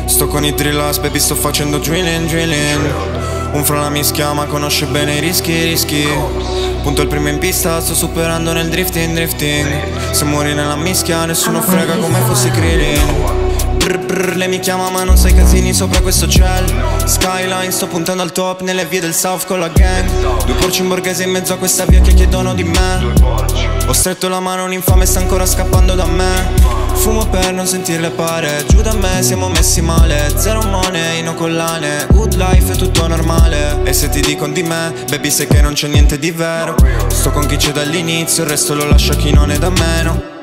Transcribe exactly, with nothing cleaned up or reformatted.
Sto con i drillas, baby, sto facendo drilling, drilling. Un frana mi schiama, conosce bene i rischi, i rischi. Punto il primo in pista, sto superando nel drifting, drifting. Se muori nella mischia, nessuno frega come fossi Krillin. Brr brr, lei mi chiama ma non sai casini sopra questo cielo. Skyline, sto puntando al top nelle vie del South con la gang. Due porci in borghese in mezzo a questa via che chiedono di me. Ho stretto la mano, un infame sta ancora scappando da me. Fumo per non sentirle pare, giù da me siamo messi male. Zero money, no collane, good life è tutto normale. E se ti dicono di me, baby sai che non c'è niente di vero. Sto con chi c'è dall'inizio, il resto lo lascio a chi non è da meno.